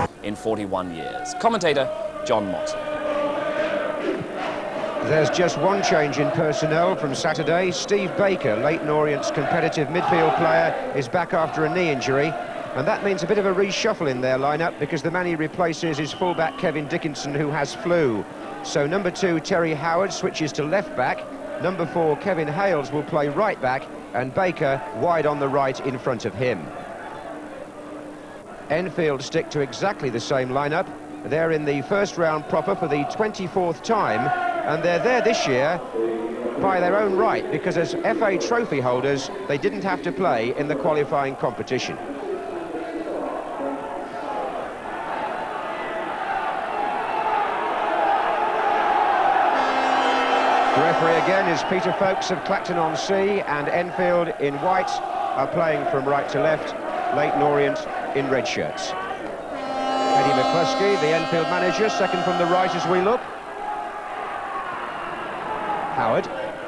in 41 years. Commentator John Moxley. There's just one change in personnel from Saturday. Steve Baker, Leyton Orient's competitive midfield player, is back after a knee injury. And that means a bit of a reshuffle in their lineup because the man he replaces is fullback Kevin Dickinson, who has flu. So number 2, Terry Howard, switches to left back. Number 4, Kevin Hales, will play right back, and Baker wide on the right in front of him. Enfield stick to exactly the same lineup. They're in the first round proper for the 24th time, and they're there this year by their own right, because as FA trophy holders, they didn't have to play in the qualifying competition. The referee again is Peter Folkes of Clacton-on-Sea, and Enfield in white are playing from right to left, Leyton Orient in red shirts. Eddie McCluskey, the Enfield manager, second from the right as we look. Howard.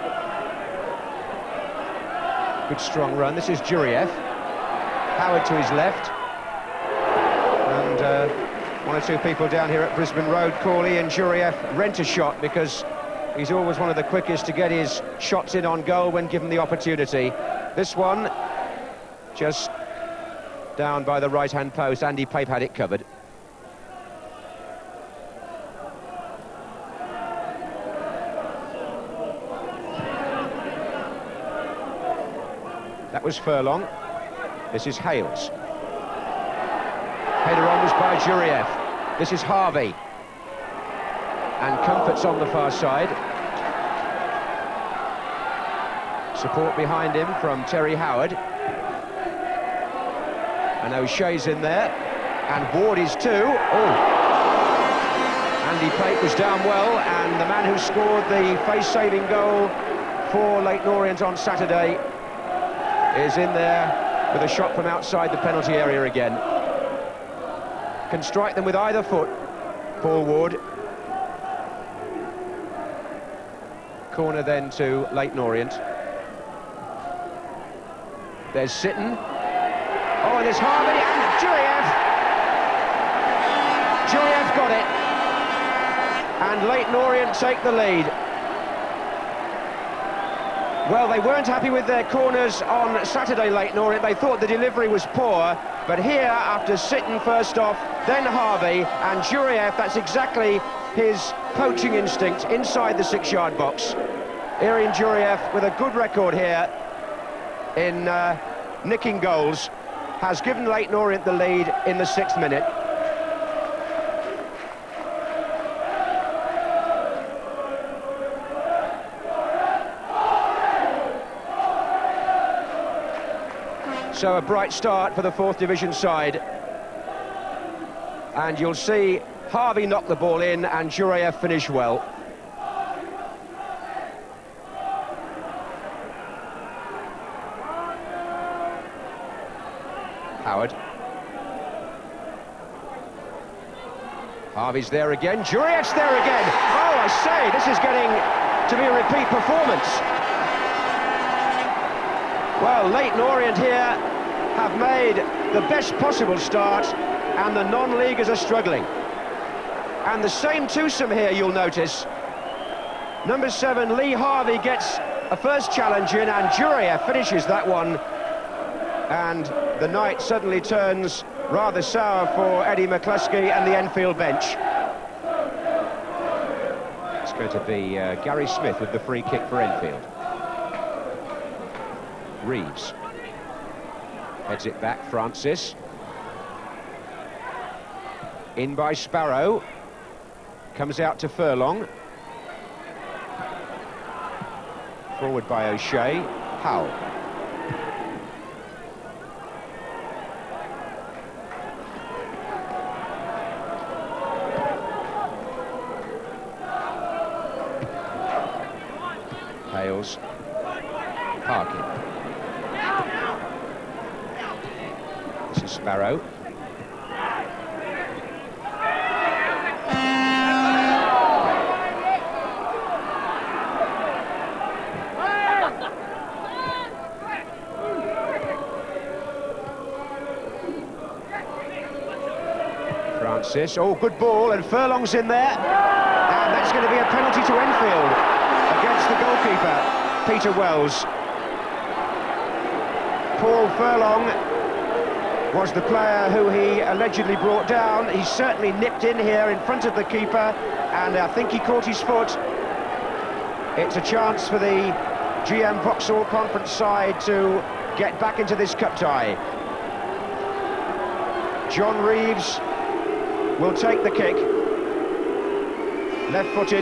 Good strong run. This is Juryeff. Howard to his left. And one or two people down here at Brisbane Road call Ian Juryeff rent a shot, because he's always one of the quickest to get his shots in on goal when given the opportunity. This one just down by the right-hand post. Andy Pape had it covered. That was Furlong. This is Hales. Header on was by Juryeff. This is Harvey. And Comfort's on the far side. Support behind him from Terry Howard. And O'Shea's in there. And Ward is too. Oh! Andy Pape was down well, and the man who scored the face-saving goal for Leyton Orient on Saturday is in there with a shot from outside the penalty area again. Can strike them with either foot, Paul Ward. Corner then to Leyton Orient. There's Sitton. Oh, and there's Harvey and Juryeff. Juryeff got it. And Leyton Orient take the lead. Well, they weren't happy with their corners on Saturday, Leyton Orient. They thought the delivery was poor. But here, after Sitton first off, then Harvey and Juryeff, that's exactly his poaching instinct inside the 6-yard box. Ian Juryeff, with a good record here in nicking goals, has given Leyton Orient the lead in the 6th minute. So a bright start for the 4th Division side. And you'll see Harvey knock the ball in and Juryeff finish well. Howard. Harvey's there again. Juryeff's there again. Oh, I say, this is getting to be a repeat performance. Well, Leyton Orient here have made the best possible start, and the non-leaguers are struggling. And the same twosome here, you'll notice. Number 7, Lee Harvey, gets a first challenge in, and Juryeff finishes that one. And the night suddenly turns rather sour for Eddie McCluskey and the Enfield bench. It's going to be Gary Smith with the free kick for Enfield. Reeves heads it back. Francis in by Sparrow, comes out to Furlong, forward by O'Shea. Howell. Hales. Parkin. This is Sparrow. Francis, oh, good ball, and Furlong's in there. And that's going to be a penalty to Enfield against the goalkeeper, Peter Wells. Paul Furlong was the player who he allegedly brought down. He certainly nipped in here in front of the keeper, and I think he caught his foot. It's a chance for the GM Vauxhall Conference side to get back into this cup tie. John Reeves will take the kick. Left-footed.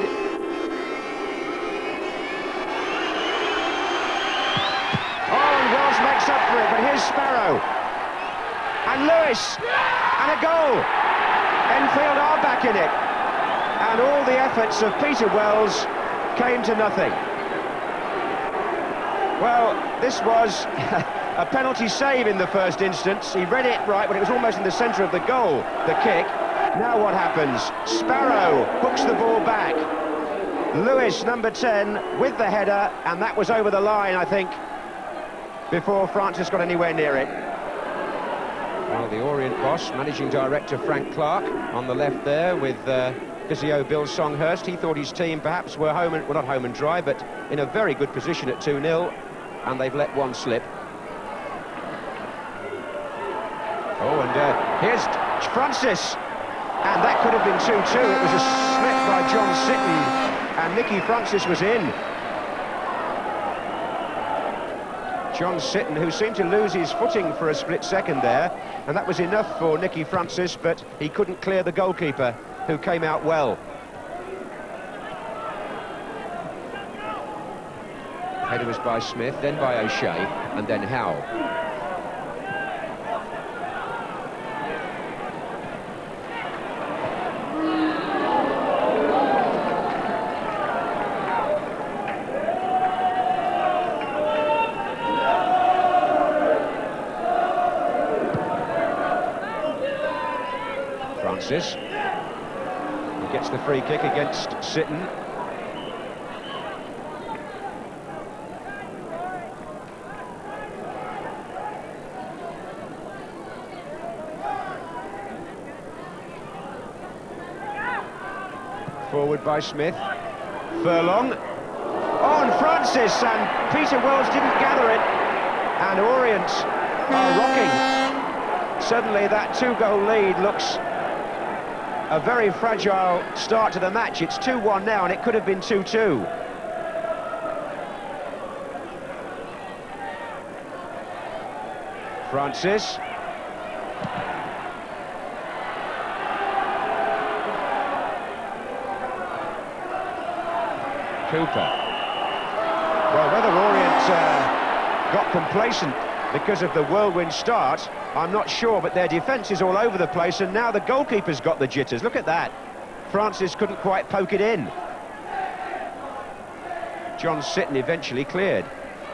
Oh, and Wells makes up for it, but here's Sparrow. And Lewis, and a goal. Enfield are back in it. And all the efforts of Peter Wells came to nothing. Well, this was a penalty save in the first instance. He read it right, but it was almost in the centre of the goal, the kick. Now what happens? Sparrow hooks the ball back. Lewis, number 10, with the header, and that was over the line, I think, before Francis got anywhere near it. Well, the Orient boss, managing director Frank Clark, on the left there with physio Bill Songhurst. He thought his team perhaps were home, well, not home and dry, but in a very good position at 2-0, and they've let one slip. Oh, and here's Francis, and that could have been 2-2. It was a slip by John Sitton, and Nicky Francis was in. John Sitton, who seemed to lose his footing for a split second there, and that was enough for Nicky Francis, but he couldn't clear the goalkeeper, who came out well. Header was by Smith, then by O'Shea, and then Howe. Francis. He gets the free kick against Sitton. Forward by Smith. Furlong. Oh, and Francis, and Peter Wells didn't gather it. And Orient are rocking. Suddenly that two-goal lead looks a very fragile start to the match. It's 2-1 now, and it could have been 2-2. Francis. Cooper. Well, whether Orient got complacent because of the whirlwind start, I'm not sure, but their defence is all over the place, and now the goalkeeper's got the jitters. Look at that. Francis couldn't quite poke it in. John Sitton eventually cleared.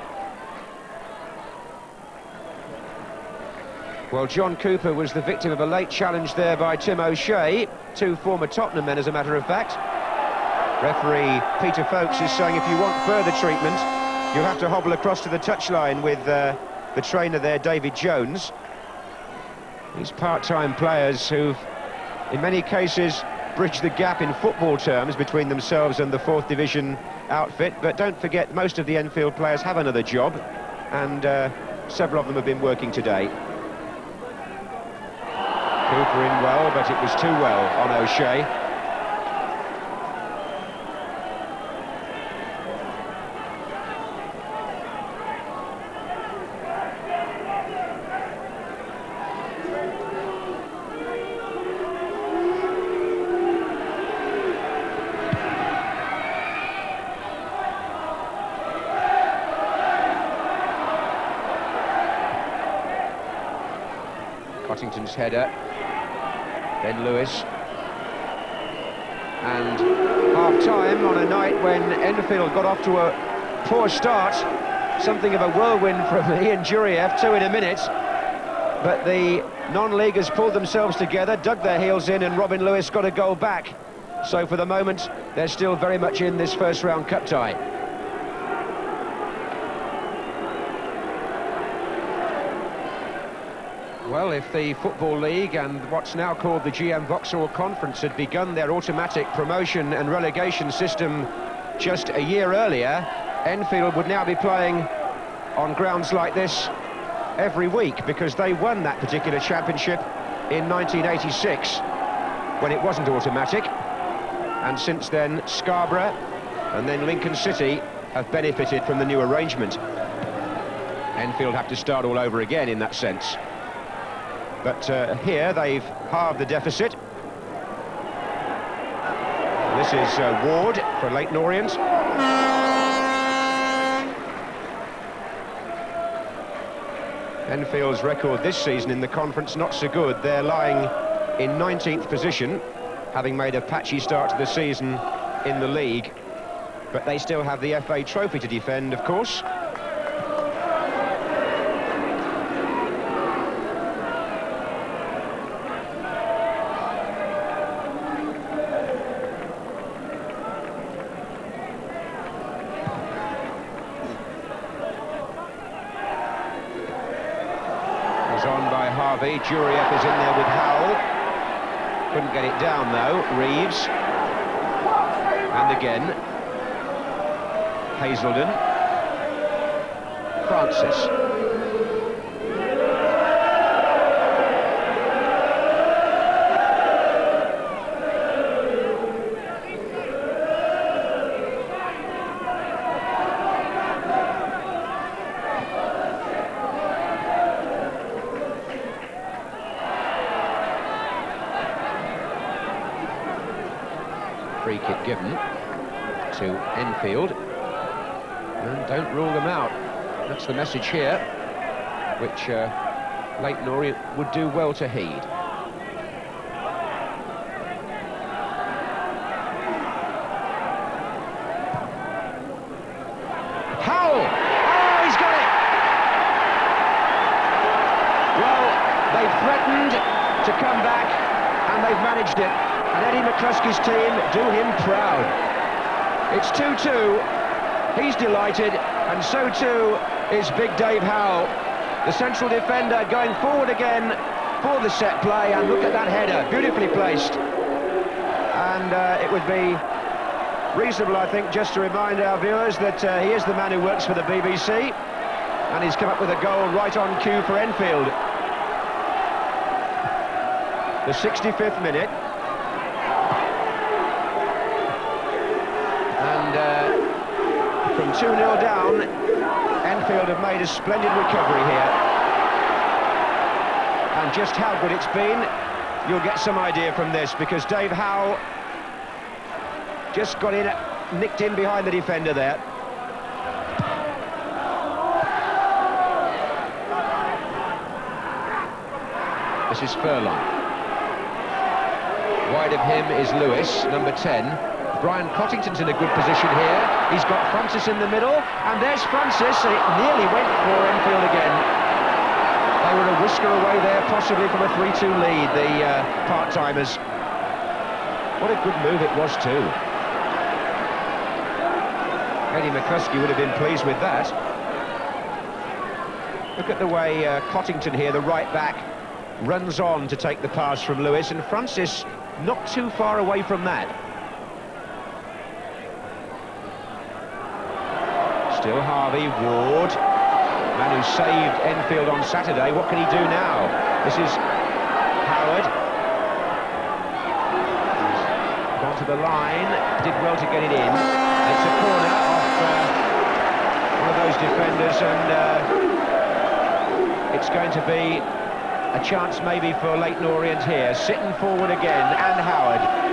Well, John Cooper was the victim of a late challenge there by Tim O'Shea, two former Tottenham men, as a matter of fact. Referee Peter Folkes is saying if you want further treatment, you'll have to hobble across to the touchline with the trainer there, David Jones. These part-time players who've, in many cases, bridged the gap in football terms between themselves and the 4th Division outfit. But don't forget, most of the Enfield players have another job, and several of them have been working today. Cooper in well, but it was too well on O'Shea. Cottington's header, then Lewis, and half-time on a night when Enfield got off to a poor start, something of a whirlwind from Ian Juryeff, 2 in a minute, but the non-leaguers pulled themselves together, dug their heels in, and Robin Lewis got a goal back. So for the moment, they're still very much in this first-round cup tie. Well, if the Football League and what's now called the GM Vauxhall Conference had begun their automatic promotion and relegation system just a year earlier, Enfield would now be playing on grounds like this every week, because they won that particular championship in 1986 when it wasn't automatic, and since then Scarborough and then Lincoln City have benefited from the new arrangement. Enfield have to start all over again in that sense. But here they've halved the deficit. This is Ward for Leyton Orient. Enfield's record this season in the conference not so good. They're lying in 19th position, having made a patchy start to the season in the league. But they still have the FA Trophy to defend, of course. On by Harvey. Juryeff is in there with Howell. Couldn't get it down though. Reeves. And again. Hazelden. Francis. Free kick given to Enfield, and don't rule them out. That's the message here, which Leyton Orient would do well to heed. Howell! Oh, he's got it! Well, they've threatened to come back, and they've managed it. And Eddie McCluskey's team do him proud. It's 2-2. He's delighted, and so too is Big Dave Howell. The central defender going forward again for the set play, and look at that header, beautifully placed. And it would be reasonable, I think, just to remind our viewers that he is the man who works for the BBC, and he's come up with a goal right on cue for Enfield. The 65th minute. From 2-0 down, Enfield have made a splendid recovery here. And just how good it's been, you'll get some idea from this, because Dave Howell just got in, nicked in behind the defender there. This is Furlong. Wide of him is Lewis, number 10. Brian Cottington's in a good position here. He's got Francis in the middle, and there's Francis. It nearly went for Enfield again. They were a whisker away there, possibly from a 3-2 lead, the part-timers. What a good move it was too. Eddie McCluskey would have been pleased with that. Look at the way Cottington here, the right back, runs on to take the pass from Lewis, and Francis not too far away from that. Still Harvey, Ward, man who saved Enfield on Saturday. What can he do now? This is Howard. He's gone to the line, did well to get it in. It's a corner off one of those defenders, and it's going to be a chance maybe for Leyton Orient here. Sitting forward again, and Howard.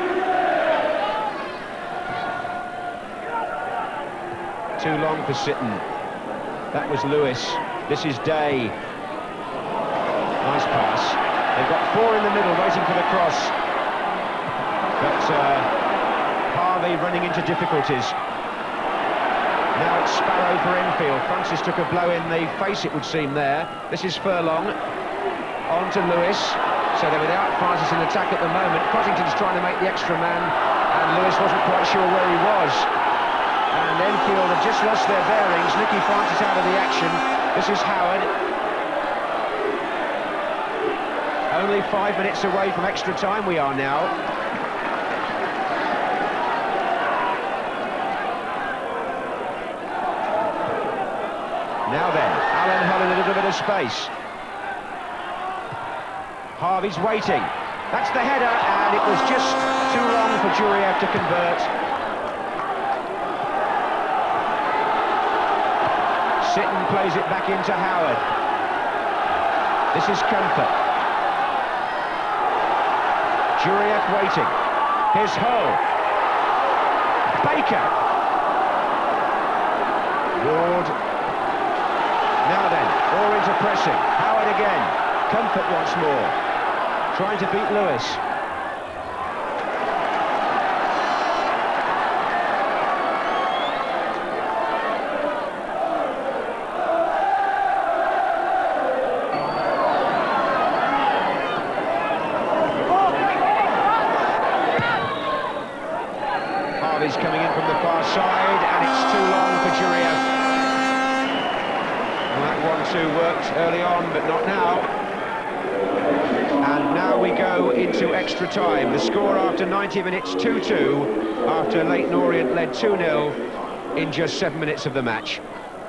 Too long for Sitton. That was Lewis. This is Day. Nice pass. They've got 4 in the middle waiting for the cross. But Harvey running into difficulties. Now it's Sparrow for Enfield. Francis took a blow in the face, it would seem, there. This is Furlong. On to Lewis. So they're without Francis in attack at the moment. Cottington's trying to make the extra man, and Lewis wasn't quite sure where he was. And Enfield have just lost their bearings. Nicky Francis out of the action. This is Howard. Only 5 minutes away from extra time we are now. Now then, Alan Hull in a little bit of space. Harvey's waiting. That's the header, and it was just too long for Juryeff to convert. Sitton plays it back into Howard. This is Comfort. Juryeff waiting. Here's Hull. Baker. Ward. Now then, Orient are pressing. Howard again. Comfort once more. Trying to beat Lewis. Harvey's coming in from the far side, and it's too long for Juryeff. And that 1-2 worked early on, but not now. And now we go into extra time. The score after 90 minutes, 2-2, after Leyton Orient led 2-0 in just 7 minutes of the match.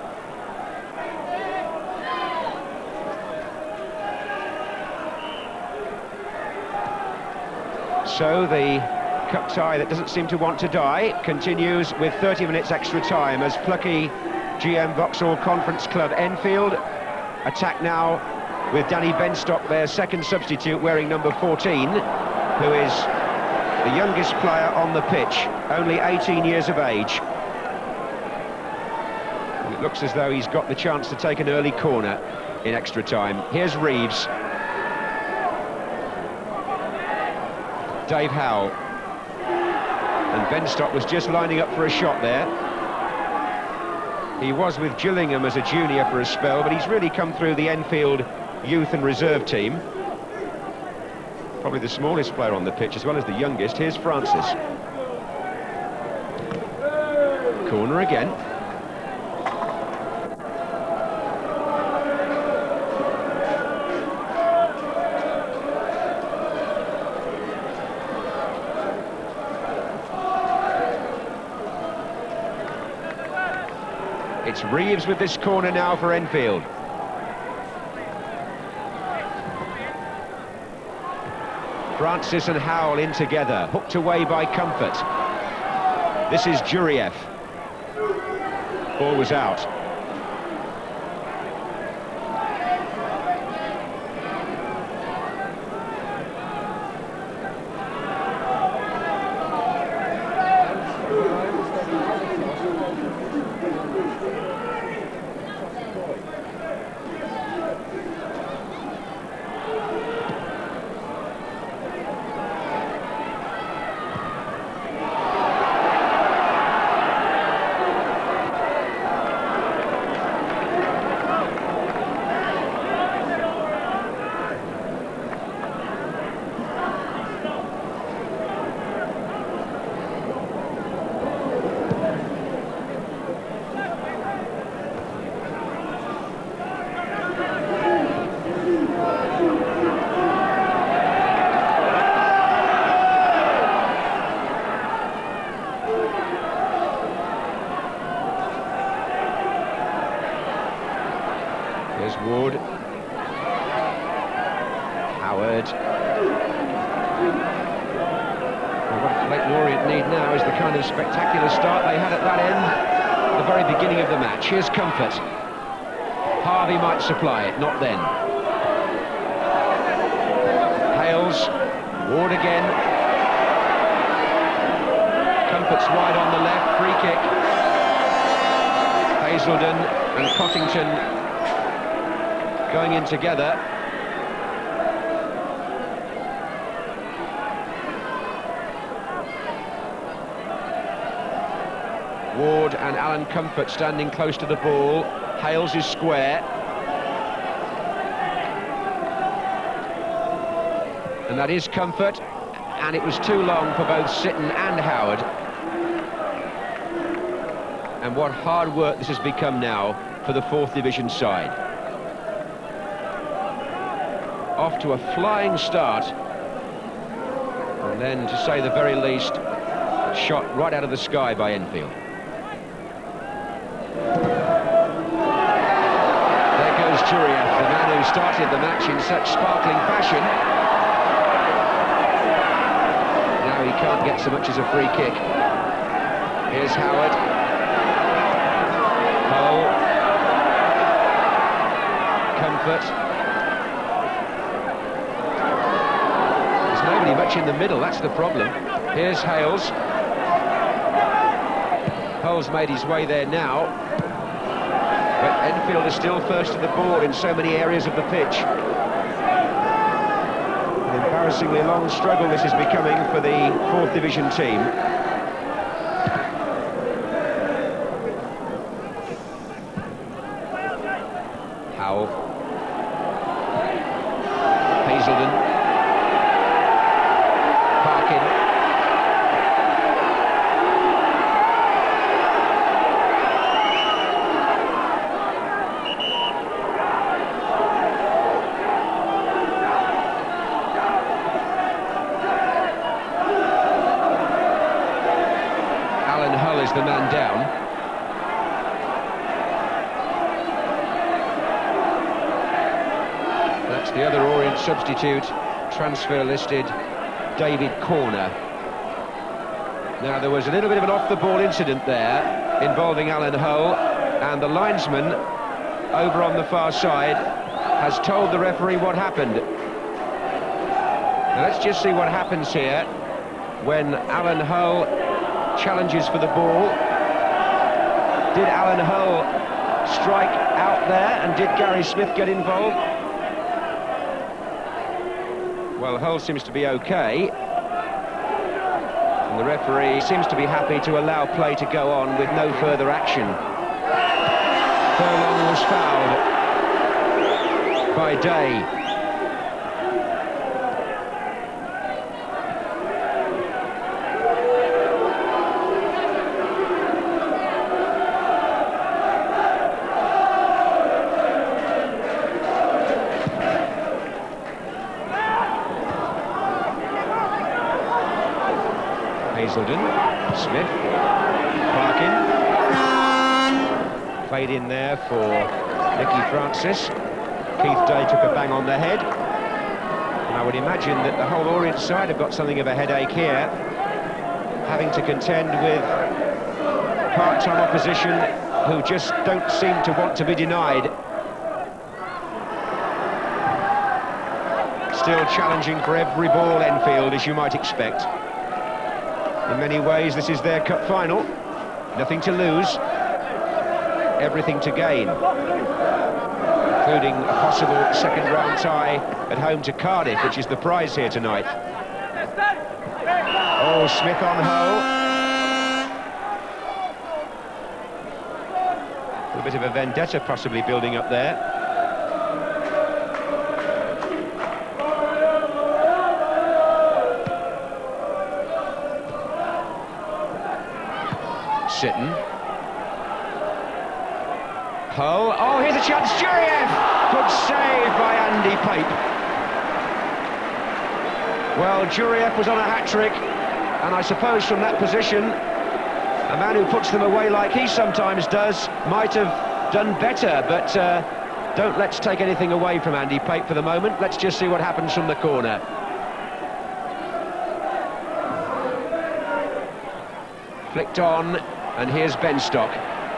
So the cup tie that doesn't seem to want to die continues with 30 minutes extra time as plucky GM Vauxhall Conference Club Enfield attack now with Danny Benstock, their second substitute, wearing number 14, who is the youngest player on the pitch, only 18 years of age. And it looks as though he's got the chance to take an early corner in extra time. Here's Reeves. Dave Howe. And Benstock was just lining up for a shot there. He was with Gillingham as a junior for a spell, but he's really come through the Enfield youth and reserve team. Probably the smallest player on the pitch as well as the youngest. Here's Francis. Corner again. It's Reeves with this corner now for Enfield. Francis and Howell in together, hooked away by Comfort. This is Juryeff. Ball was out. There's Ward. Howard. Well, what Leyton Orient need now is the kind of spectacular start they had at that end at the very beginning of the match. Here's Comfort. Harvey might supply it, not then. Hales. Ward again. Comfort's wide on the left, free kick. Hazelden and Cottington going in together. Ward and Alan Comfort standing close to the ball. Hales is square. And that is Comfort. And it was too long for both Sitton and Howard. And what hard work this has become now for the 4th Division side. off to a flying start. And then, to say the very least, shot right out of the sky by Enfield. There goes Juryeff, the man who started the match in such sparkling fashion. Now he can't get so much as a free kick. Here's Howard. Hull. Comfort. There's nobody much in the middle, that's the problem. Here's Hales. Hull's made his way there now, but Enfield is still first to the ball in so many areas of the pitch. An embarrassingly long struggle this is becoming for the 4th Division team. Howell. Hazelden. Parkin. Hull is the man down. That's the other Orient substitute, transfer listed, David Corner. Now, there was a little bit of an off-the-ball incident there involving Alan Hull, and the linesman over on the far side has told the referee what happened. Now, let's just see what happens here when Alan Hull challenges for the ball. Did Alan Hull strike out there, and did Gary Smith get involved? Well, Hull seems to be okay, and the referee seems to be happy to allow play to go on with no further action. Furlong was fouled by Day. Hazelden, Smith, Parkin, played in there for Nicky Francis. Keith Day took a bang on the head, and I would imagine that the whole Orient side have got something of a headache here, having to contend with part-time opposition who just don't seem to want to be denied. Still challenging for every ball, Enfield, as you might expect. In many ways, this is their cup final. Nothing to lose, everything to gain, including a possible second-round tie at home to Cardiff, which is the prize here tonight. Oh, Smith on Hull. A bit of a vendetta possibly building up there. Sitton. Hull. Oh, here's a chance. Juryeff! Good save by Andy Pape. Well, Juryeff was on a hat-trick, and I suppose from that position, a man who puts them away like he sometimes does might have done better, but don't let's take anything away from Andy Pape for the moment. Let's just see what happens from the corner. Flicked on. And here's Benstock.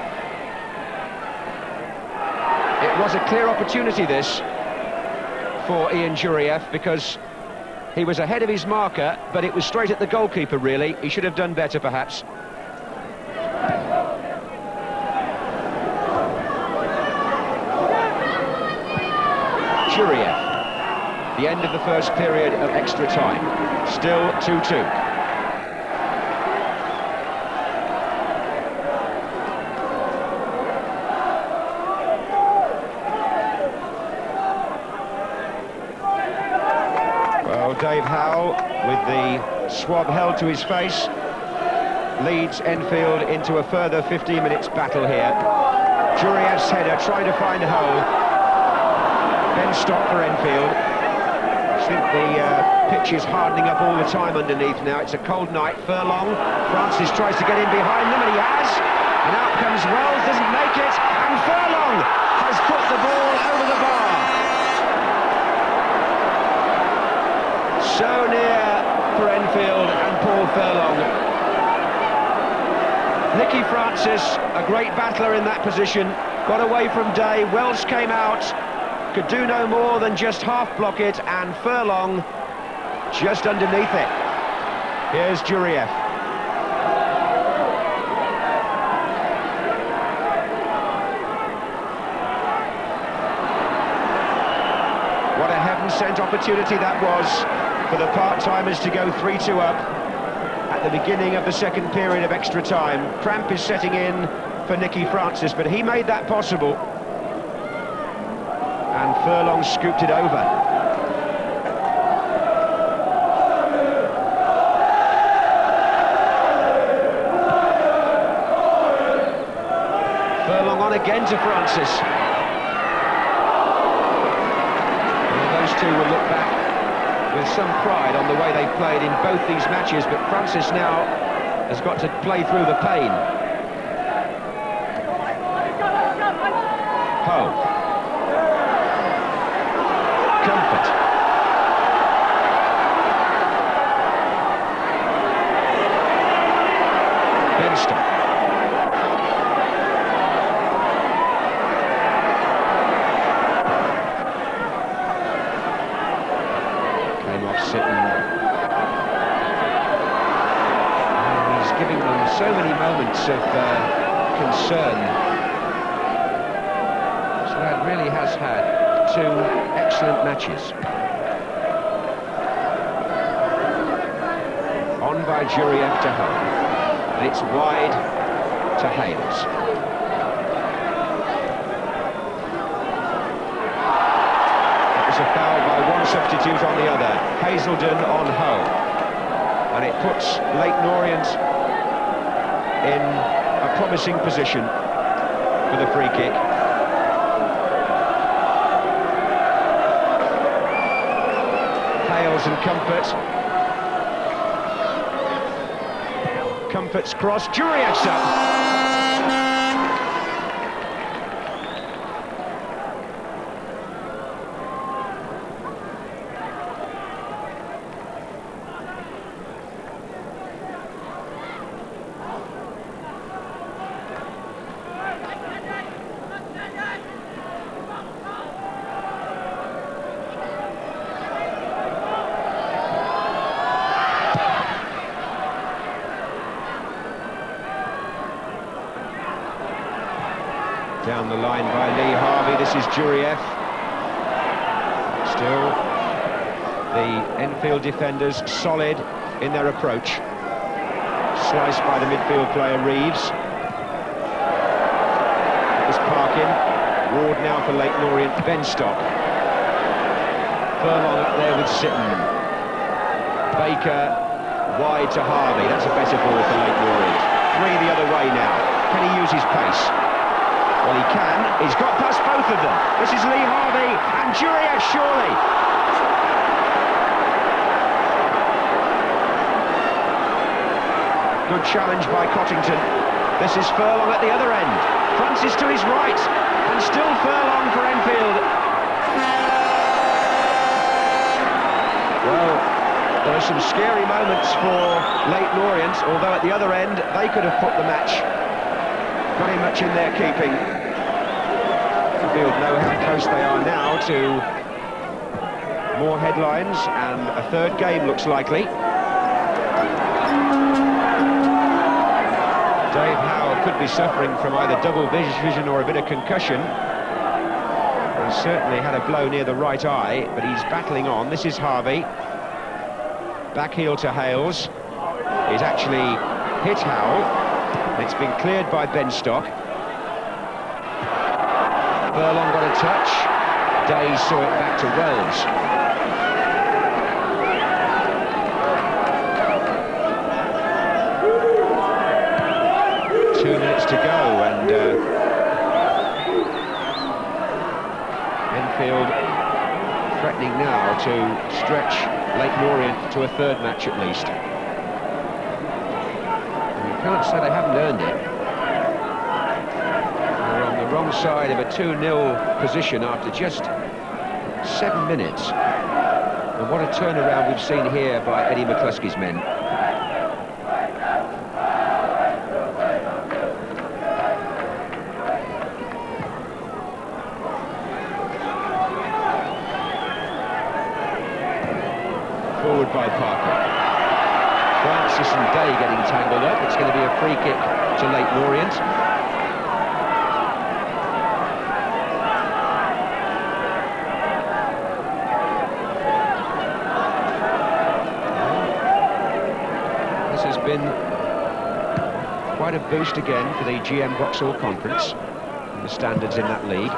It was a clear opportunity, this, for Ian Juryeff, because he was ahead of his marker, but it was straight at the goalkeeper, really. He should have done better, perhaps. Juryeff. The end of the first period of extra time. Still 2-2. Dave Howe, with the swab held to his face, leads Enfield into a further 15 minutes battle here. Juryeff's header trying to find Hull. Benstock for Enfield. think the pitch is hardening up all the time underneath now. It's a cold night. Furlong, Francis tries to get in behind them, and he has. And out comes Wells, doesn't make it, and Furlong has put the ball over the bar. So near for Enfield and Paul Furlong. Nicky Francis, a great battler in that position, got away from Day. Wells came out, could do no more than just half block it, and Furlong just underneath it. Here's Juryeff. What a heaven-sent opportunity that was for the part-timers to go 3-2 up at the beginning of the second period of extra time. Cramp is setting in for Nicky Francis, but he made that possible. And Furlong scooped it over. Furlong on again to Francis. Well, those two will look back with some pride on the way they've played in both these matches, but Francis now has got to play through the pain. Ho. Comfort. Benstock. Came off Sitton. He's giving them so many moments of concern. This lad really has had two excellent matches. On by Juryeff to Home, and it's wide to Hales. That was a foul by one substitute on the other. Hazelden on Home, and it puts Leyton Orient in a promising position for the free kick. Hales and Comfort. Comfort's cross, Juryeff's up. Down the line by Lee Harvey, this is Juryeff. Still, the Enfield defenders solid in their approach. Sliced by the midfield player Reeves. It was Parkin. Ward now for Leyton Orient, Benstock. Furlong up there with Sitton. Baker wide to Harvey, that's a better ball for Leyton Orient. Three the other way now, can he use his pace? Well, he can. He's got past both of them. This is Lee Harvey and Juryeff, surely. Good challenge by Cottington. This is Furlong at the other end. Francis to his right, and still Furlong for Enfield. Well, there are some scary moments for Leyton Orient, although at the other end they could have put the match very much in their keeping. Enfield know how close they are now to more headlines, and a third game looks likely. Dave Howe could be suffering from either double vision or a bit of concussion. He certainly had a blow near the right eye, but he's battling on. This is Harvey. Back heel to Hales. He's actually hit Howe. It's been cleared by Benstock. Furlong got a touch. Day saw it back to Wells. 2 minutes to go, and Enfield threatening happening now to stretch Leyton Orient to a third match at least. And you can't say they haven't earned it. They're on the wrong side of a 2-0 position after just 7 minutes. And what a turnaround we've seen here by Eddie McCluskey's men. Forward by Parker. Francis and Day getting tangled up. It's going to be a free kick to Leyton Orient. This has been quite a boost again for the GM Vauxhall Conference and the standards in that league.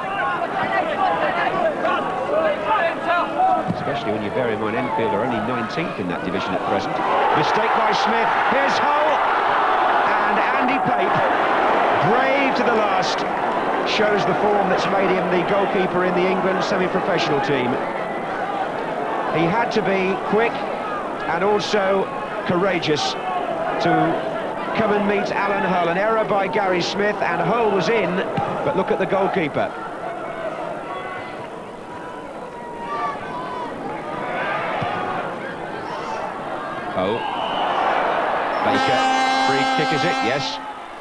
Especially when you bear in mind Enfield are only 19th in that division at present. Mistake by Smith, here's Hull, and Andy Pape, brave to the last, shows the form that's made him the goalkeeper in the England semi-professional team. He had to be quick and also courageous to come and meet Alan Hull. An error by Gary Smith, and Hull was in, but look at the goalkeeper. Oh, Baker, free kick is it? Yes.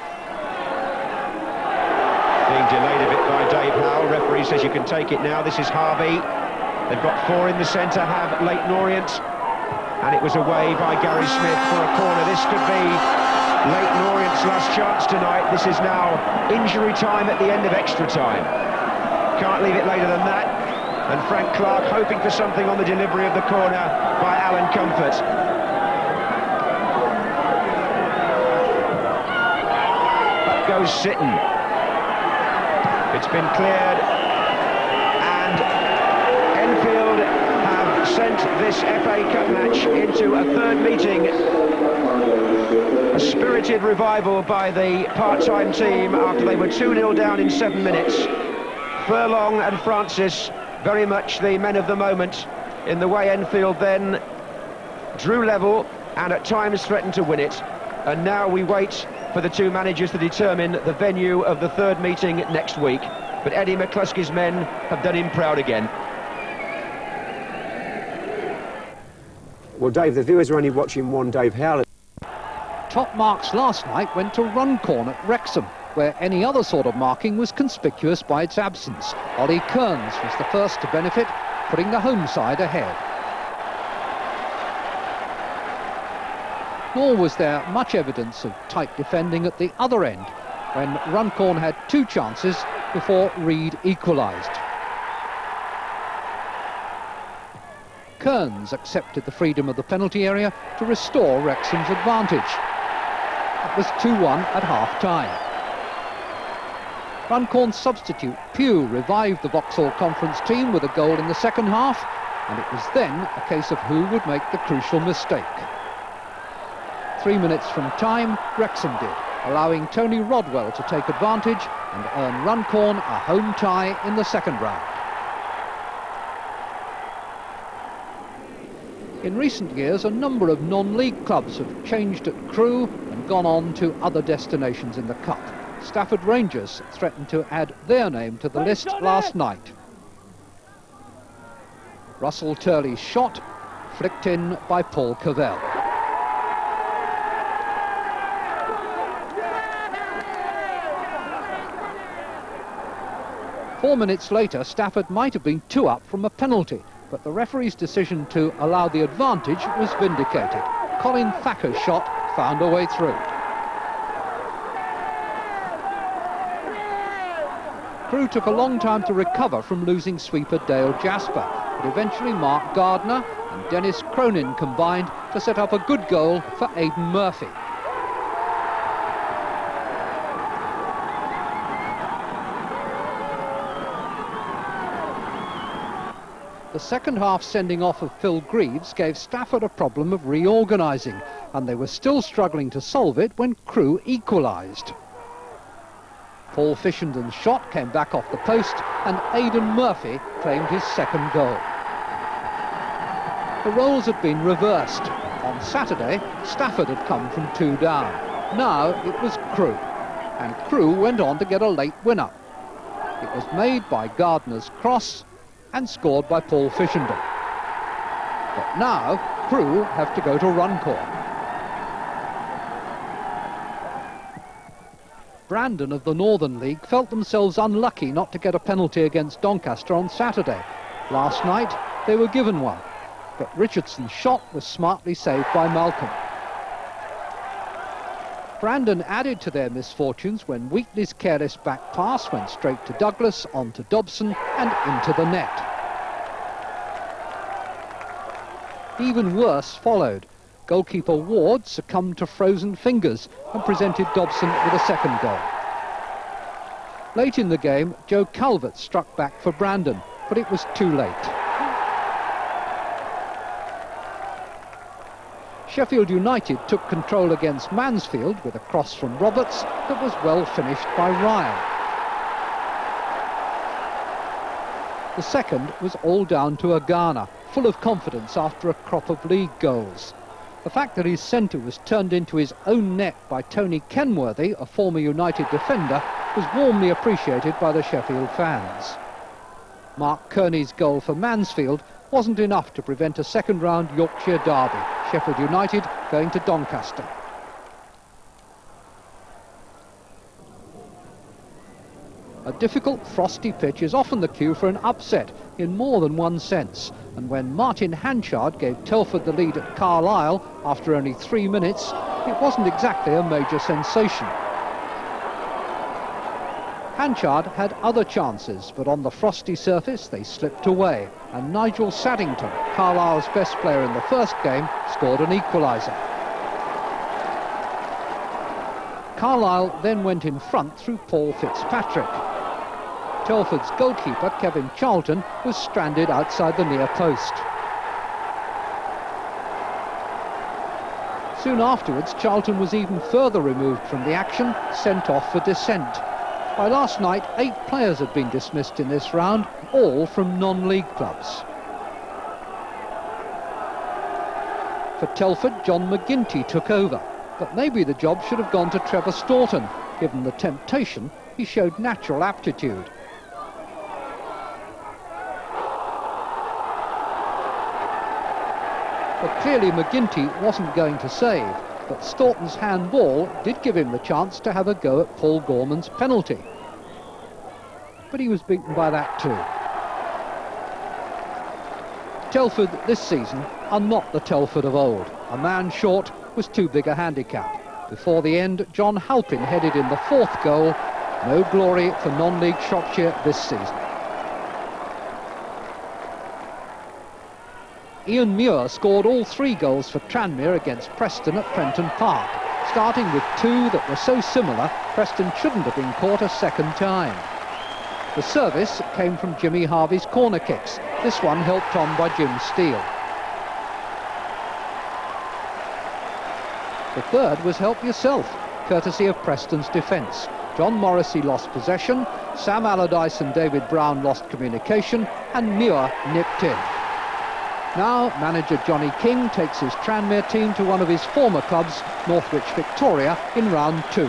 Being delayed a bit by Dave Howe. Referee says you can take it now. This is Harvey. They've got 4 in the centre, have Leyton Orient. And it was away by Gary Smith for a corner. This could be Leyton Orient's last chance tonight. This is now injury time at the end of extra time. Can't leave it later than that. And Frank Clark hoping for something on the delivery of the corner by Alan Comfort. Goes Sitton. It's been cleared, and Enfield have sent this FA Cup match into a third meeting. A spirited revival by the part-time team after they were 2-0 down in 7 minutes. Furlong and Francis very much the men of the moment in the way Enfield then drew level and at times threatened to win it. And now we wait for the two managers to determine the venue of the third meeting next week. But Eddie McCluskey's men have done him proud again. Well, Dave, the viewers are only watching one Dave Howe. Top marks last night went to Runcorn at Wrexham, where any other sort of marking was conspicuous by its absence. Ollie Kearns was the first to benefit, putting the home side ahead. Nor was there much evidence of tight defending at the other end, when Runcorn had 2 chances before Reed equalised. Kearns accepted the freedom of the penalty area to restore Wrexham's advantage. It was 2-1 at half-time. Runcorn substitute Pugh revived the Vauxhall Conference team with a goal in the second half, and it was then a case of who would make the crucial mistake. 3 minutes from time, Wrexham did, allowing Tony Rodwell to take advantage and earn Runcorn a home tie in the second round. In recent years, a number of non-league clubs have changed at Crewe and gone on to other destinations in the Cup. Stafford Rangers threatened to add their name to the list last night. Russell Turley's shot, flicked in by Paul Cavell. Four minutes later, Stafford might have been 2 up from a penalty, but the referee's decision to allow the advantage was vindicated. Colin Thacker's shot found a way through. Crewe took a long time to recover from losing sweeper Dale Jasper, but eventually Mark Gardner and Dennis Cronin combined to set up a good goal for Aidan Murphy. The second half sending off of Phil Greaves gave Stafford a problem of reorganising, and they were still struggling to solve it when Crewe equalised. Paul Fishenden's shot came back off the post, and Aidan Murphy claimed his second goal. The roles had been reversed. On Saturday, Stafford had come from 2 down. Now it was Crewe, and Crewe went on to get a late winner. It was made by Gardner's cross and scored by Paul Fishenden. But now Crewe have to go to Runcorn. Brandon of the Northern League felt themselves unlucky not to get a penalty against Doncaster on Saturday. Last night they were given one, but Richardson's shot was smartly saved by Malcolm. Brandon added to their misfortunes when Wheatley's careless back pass went straight to Douglas, on to Dobson and into the net. Even worse followed. Goalkeeper Ward succumbed to frozen fingers and presented Dobson with a second goal. Late in the game, Joe Calvert struck back for Brandon, but it was too late. Sheffield United took control against Mansfield with a cross from Roberts that was well finished by Ryan. The second was all down to Agana, full of confidence after a crop of league goals. The fact that his centre was turned into his own net by Tony Kenworthy, a former United defender, was warmly appreciated by the Sheffield fans. Mark Kearney's goal for Mansfield wasn't enough to prevent a second-round Yorkshire derby, Sheffield United going to Doncaster. A difficult, frosty pitch is often the cue for an upset in more than one sense, and when Martin Hanchard gave Telford the lead at Carlisle after only 3 minutes, it wasn't exactly a major sensation. Hanchard had other chances, but on the frosty surface they slipped away, and Nigel Saddington, Carlisle's best player in the first game, scored an equaliser. Carlisle then went in front through Paul Fitzpatrick. Telford's goalkeeper, Kevin Charlton, was stranded outside the near post. Soon afterwards, Charlton was even further removed from the action, sent off for dissent. By last night, 8 players had been dismissed in this round, all from non-league clubs. For Telford, John McGuinty took over, but maybe the job should have gone to Trevor Staunton. Given the temptation, he showed natural aptitude. But clearly McGuinty wasn't going to save, but Staunton's handball did give him the chance to have a go at Paul Gorman's penalty. But he was beaten by that too. Telford this season are not the Telford of old. A man short was too big a handicap. Before the end, John Halpin headed in the 4th goal. No glory for non-league Shropshire this season. Ian Muir scored all 3 goals for Tranmere against Preston at Prenton Park. Starting with 2 that were so similar, Preston shouldn't have been caught a second time. The service came from Jimmy Harvey's corner kicks. This one helped on by Jim Steele. The third was help yourself, courtesy of Preston's defence. John Morrissey lost possession, Sam Allardyce and David Brown lost communication, and Muir nipped in. Now, manager Johnny King takes his Tranmere team to one of his former clubs, Northwich Victoria, in round 2.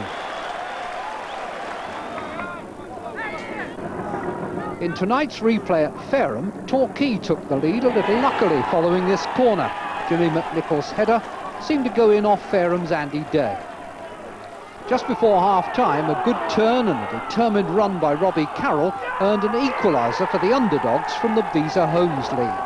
In tonight's replay at Fareham, Torquay took the lead a little luckily following this corner. Jimmy McNichol's header seemed to go in off Fareham's Andy Day. Just before half-time, a good turn and a determined run by Robbie Carroll earned an equaliser for the underdogs from the Visa Homes League.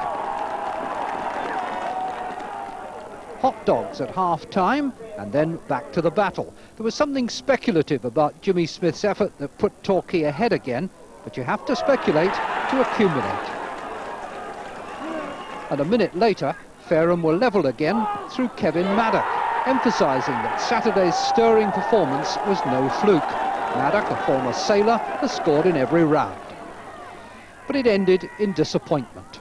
Hot dogs at half-time, and then back to the battle. There was something speculative about Jimmy Smith's effort that put Torquay ahead again, but you have to speculate to accumulate. And a minute later, Fareham were level again through Kevin Maddock, emphasising that Saturday's stirring performance was no fluke. Maddock, a former sailor, has scored in every round. But it ended in disappointment.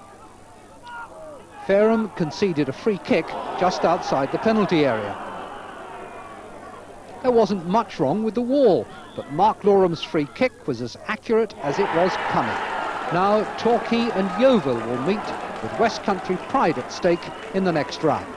Fareham conceded a free kick just outside the penalty area. There wasn't much wrong with the wall, but Mark Loram's free kick was as accurate as it was cunning. Now Torquay and Yeovil will meet with West Country pride at stake in the next round.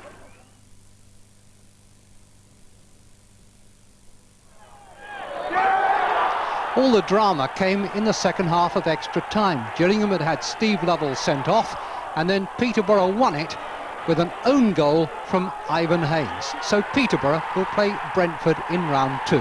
All the drama came in the second half of extra time. Gillingham had had Steve Lovell sent off, and then Peterborough won it with an own goal from Ivan Haynes. So Peterborough will play Brentford in round 2.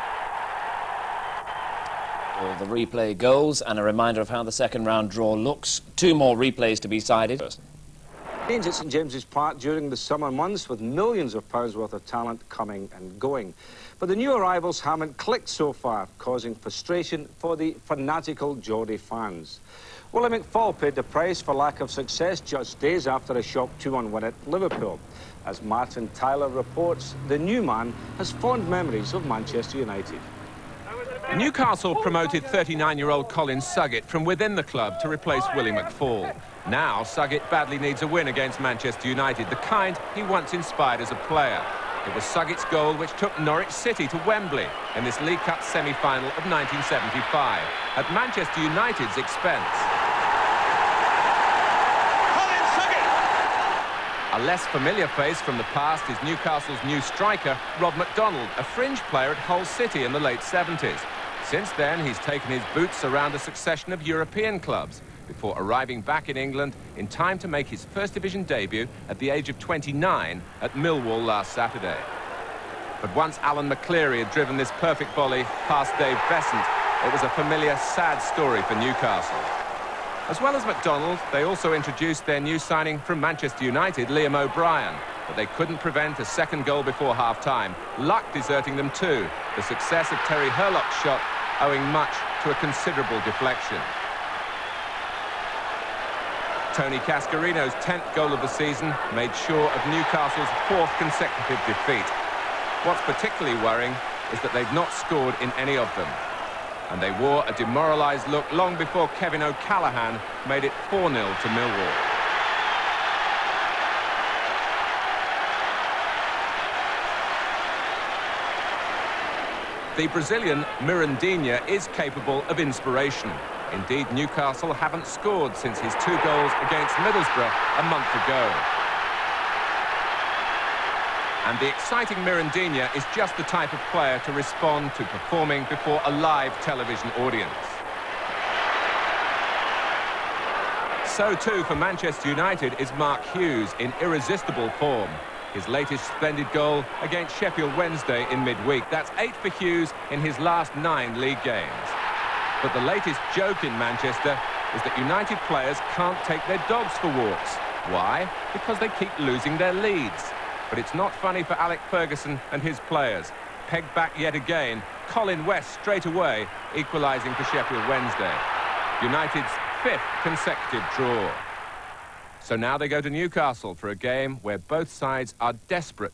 All the replay goals and a reminder of how the second round draw looks. 2 more replays to be sided. Change at St James's Park during the summer months, with millions of pounds worth of talent coming and going. But the new arrivals haven't clicked so far, causing frustration for the fanatical Geordie fans. Willie McFall paid the price for lack of success just days after a shock 2-1 win at Liverpool. As Martin Tyler reports, the new man has fond memories of Manchester United. Newcastle promoted 39-year-old Colin Suggett from within the club to replace Willie McFall. Now Suggett badly needs a win against Manchester United, the kind he once inspired as a player. It was Suggett's goal which took Norwich City to Wembley in this League Cup semi-final of 1975 at Manchester United's expense. Colin Suggett! A less familiar face from the past is Newcastle's new striker, Rob MacDonald, a fringe player at Hull City in the late 70s. Since then, he's taken his boots around a succession of European clubs before arriving back in England in time to make his First Division debut at the age of 29 at Millwall last Saturday. But once Alan McCleary had driven this perfect volley past Dave Besant, it was a familiar, sad story for Newcastle. As well as MacDonald, they also introduced their new signing from Manchester United, Liam O'Brien, but they couldn't prevent a second goal before half-time, luck deserting them too, the success of Terry Hurlock's shot owing much to a considerable deflection. Tony Cascarino's 10th goal of the season made sure of Newcastle's 4th consecutive defeat. What's particularly worrying is that they've not scored in any of them. And they wore a demoralised look long before Kevin O'Callaghan made it 4-0 to Millwall. The Brazilian Mirandinha is capable of inspiration. Indeed, Newcastle haven't scored since his 2 goals against Middlesbrough a month ago. And the exciting Mirandinha is just the type of player to respond to performing before a live television audience. So too for Manchester United is Mark Hughes in irresistible form. His latest splendid goal against Sheffield Wednesday in midweek. That's 8 for Hughes in his last 9 league games. But the latest joke in Manchester is that United players can't take their dogs for walks. Why? Because they keep losing their leads. But it's not funny for Alec Ferguson and his players. Pegged back yet again, Colin West straight away, equalising for Sheffield Wednesday. United's 5th consecutive draw. So now they go to Newcastle for a game where both sides are desperate.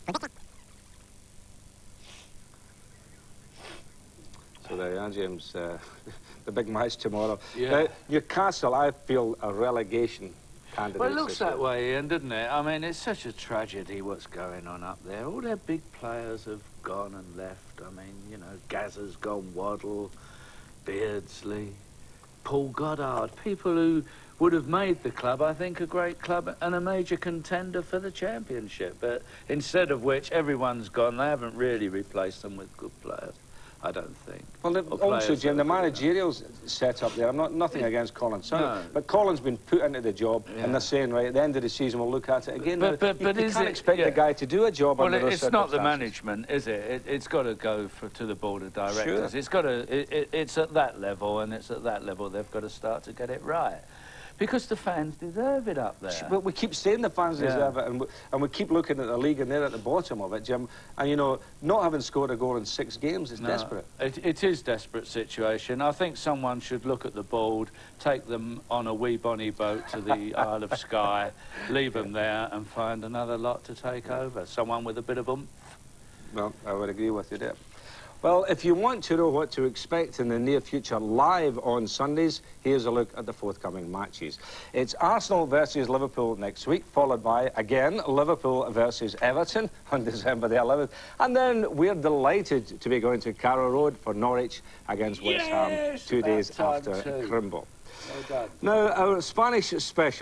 So there you are, James. The big match tomorrow. Yeah. Now, Newcastle, I feel, a relegation candidate. Well, it looks that way, Ian, doesn't it? I mean, it's such a tragedy what's going on up there. All their big players have gone and left. I mean, you know, Gazza's gone, Waddle, Beardsley, Paul Goddard, people who would have made the club, I think, a great club and a major contender for the championship. But instead of which, everyone's gone. They haven't really replaced them with good players, I don't think. Well, also, Jim, the managerial set up there, I'm nothing against Colin Suggett, but Colin's been put into the job, and they're saying, right, at the end of the season, we'll look at it again. But you can't expect the guy to do a job well, under those it's not the circumstances. management, is it? It's got to go to the board of directors. Sure. It's got to. It's at that level, and it's at that level they've got to start to get it right. Because the fans deserve it up there. But we keep saying the fans deserve it, and we keep looking at the league, and they're at the bottom of it, Jim. And, you know, not having scored a goal in 6 games is desperate. It is a desperate situation. I think someone should look at the board, take them on a wee bonny boat to the Isle of Skye, leave them there, and find another lot to take over. Someone with a bit of oomph. Well, I would agree with you there. Well, if you want to know what to expect in the near future live on Sundays, here's a look at the forthcoming matches. It's Arsenal versus Liverpool next week, followed by, again, Liverpool versus Everton on December the 11th. And then we're delighted to be going to Carrow Road for Norwich against West Ham 2 days after Crimble. Well done. Now, our Spanish special.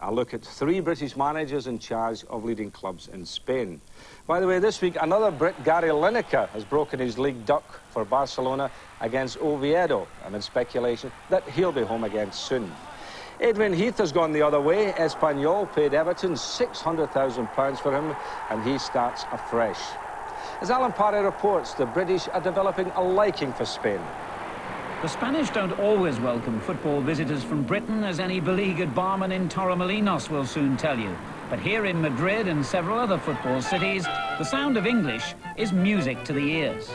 I'll look at 3 British managers in charge of leading clubs in Spain. By the way, this week, another Brit, Gary Lineker, has broken his league duck for Barcelona against Oviedo, amid speculation that he'll be home again soon. Adrian Heath has gone the other way. Espanyol paid Everton £600,000 for him, and he starts afresh. As Alan Parry reports, the British are developing a liking for Spain. The Spanish don't always welcome football visitors from Britain, as any beleaguered barman in Torremolinos will soon tell you. But here in Madrid and several other football cities, the sound of English is music to the ears.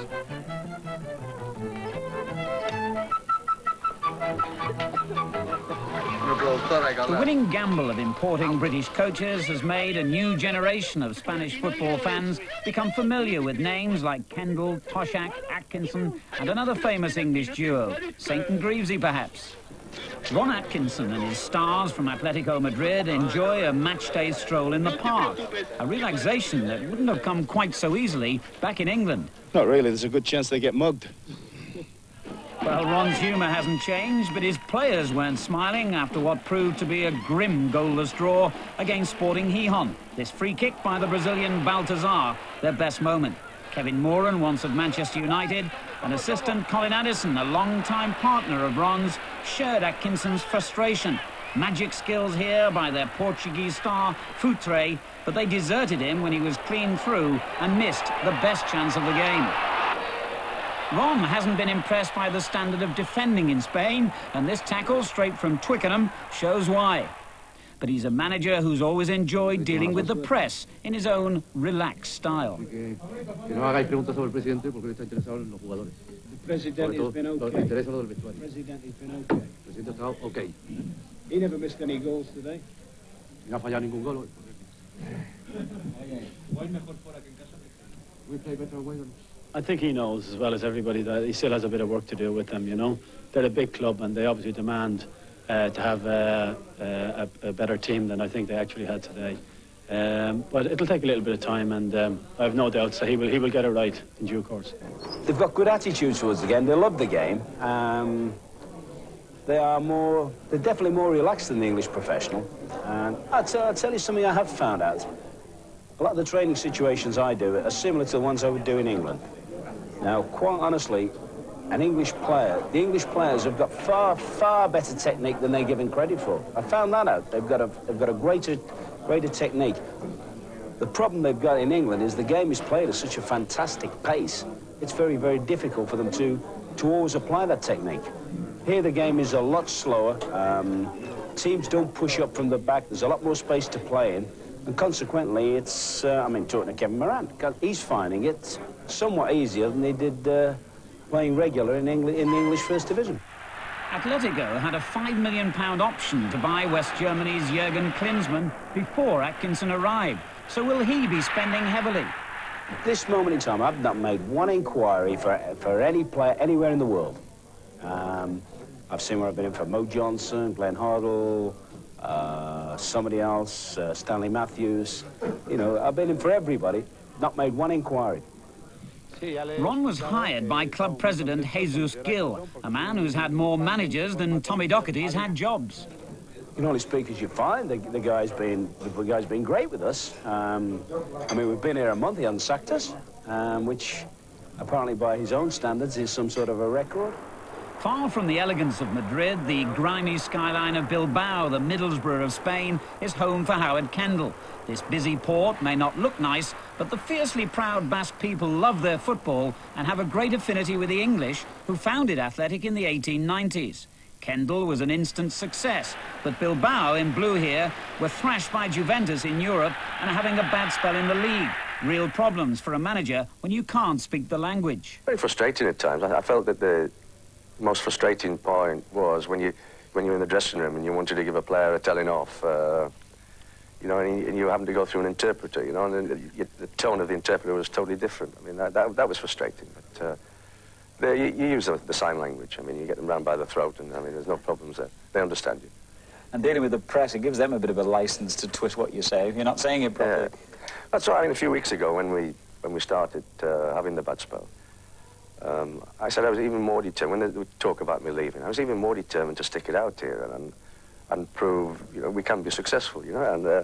The winning gamble of importing British coaches has made a new generation of Spanish football fans become familiar with names like Kendall, Toshak, Atkinson and another famous English duo, Saint and Greavesy perhaps. Ron Atkinson and his stars from Atletico Madrid enjoy a matchday stroll in the park, a relaxation that wouldn't have come quite so easily back in England. Not really, there's a good chance they get mugged. Well, Ron's humour hasn't changed, but his players weren't smiling after what proved to be a grim goalless draw against Sporting Gijón. This free kick by the Brazilian Baltazar, their best moment. Kevin Moran, once at Manchester United, and assistant Colin Addison, a long-time partner of Ron's, shared Atkinson's frustration. Magic skills here by their Portuguese star, Futre, but they deserted him when he was clean through and missed the best chance of the game. Ron hasn't been impressed by the standard of defending in Spain, and this tackle straight from Twickenham shows why. But he's a manager who's always enjoyed dealing with the press in his own relaxed style. The president has been okay. President has been okay. He never missed any goals today. We play better away than... I think he knows as well as everybody that he still has a bit of work to do with them, you know. They're a big club and they obviously demand to have a better team than I think they actually had today. But it'll take a little bit of time, and I have no doubts that he will get it right in due course. They've got good attitudes towards the game. They love the game. They're definitely more relaxed than the English professional. And I'll tell you something I have found out. A lot of the training situations I do are similar to the ones I would do in England. Now, quite honestly, the English players have got far, far better technique than they're given credit for. I found that out. They've got a greater technique. The problem they've got in England is the game is played at such a fantastic pace. It's very, very difficult for them to always apply that technique. Here the game is a lot slower. Teams don't push up from the back. There's a lot more space to play in. And consequently, it's, I mean, talking to Kevin Moran, he's finding it somewhat easier than they did playing regular in the English First Division. Atletico had a £5 million option to buy West Germany's Jurgen Klinsmann before Atkinson arrived. So will he be spending heavily? At this moment in time, I've not made one inquiry for any player anywhere in the world. I've seen where I've been in for Mo Johnson, Glenn Hoddle, somebody else, Stanley Matthews. You know, I've been in for everybody, not made one inquiry. Ron was hired by club president Jesus Gill, a man who's had more managers than Tommy Docherty's had jobs. You can only speak as you find. The guy's been great with us. I mean, we've been here a month. He hasn't sacked us, which apparently by his own standards is some sort of a record. Far from the elegance of Madrid, the grimy skyline of Bilbao, the Middlesbrough of Spain, is home for Howard Kendall. This busy port may not look nice, but the fiercely proud Basque people love their football and have a great affinity with the English, who founded Athletic in the 1890s. Kendall was an instant success, but Bilbao in blue here were thrashed by Juventus in Europe and are having a bad spell in the league. Real problems for a manager when you can't speak the language. Very frustrating at times. I felt that the most frustrating point was when you're in the dressing room and you wanted to give a player a telling off, you know, and you having to go through an interpreter, you know, and the tone of the interpreter was totally different. I mean, that was frustrating. But you use the sign language. I mean, you get them round by the throat, and I mean, there's no problems there. They understand you. And dealing with the press, it gives them a bit of a license to twist what you say if you're not saying it properly. Yeah. That's right. I mean, a few weeks ago when we started having the bad spell, I said I was even more determined, when they would talk about me leaving, I was even more determined to stick it out here. And and prove, you know, we can be successful, you know.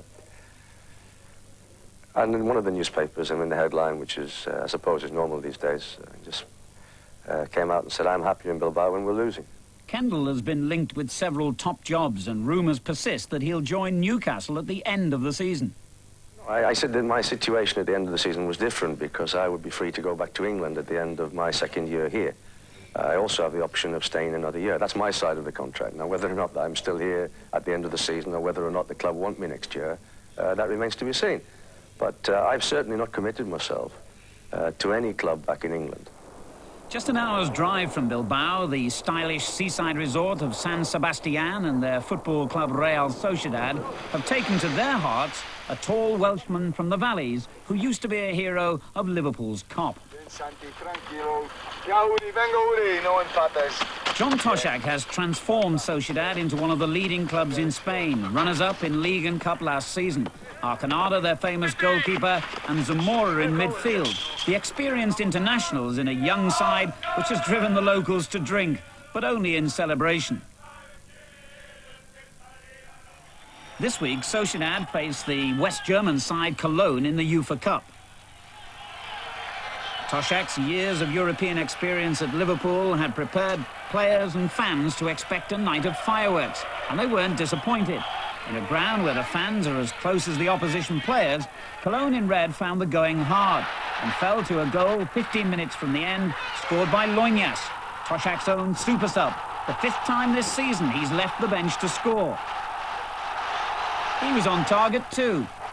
And in one of the newspapers, I mean, the headline, which is, I suppose is normal these days, just came out and said, "I'm happy in Bilbao when we're losing." Kendall has been linked with several top jobs, and rumours persist that he'll join Newcastle at the end of the season. I said that my situation at the end of the season was different because I would be free to go back to England at the end of my second year here. I also have the option of staying another year. That's my side of the contract. Now, whether or not I'm still here at the end of the season or whether or not the club want me next year, that remains to be seen. But I've certainly not committed myself to any club back in England. Just an hour's drive from Bilbao, the stylish seaside resort of San Sebastian and their football club Real Sociedad have taken to their hearts a tall Welshman from the valleys who used to be a hero of Liverpool's Kop. John Toshak has transformed Sociedad into one of the leading clubs in Spain, runners-up in League and Cup last season. Arconada, their famous goalkeeper, and Zamora in midfield. The experienced internationals in a young side which has driven the locals to drink, but only in celebration. This week, Sociedad face the West German side Cologne in the UEFA Cup. Toshak's years of European experience at Liverpool had prepared players and fans to expect a night of fireworks, and they weren't disappointed. In a ground where the fans are as close as the opposition players, Cologne in red found the going hard and fell to a goal 15 minutes from the end, scored by Loinas, Toshak's own super sub. The 5th time this season he's left the bench to score. He was on target too.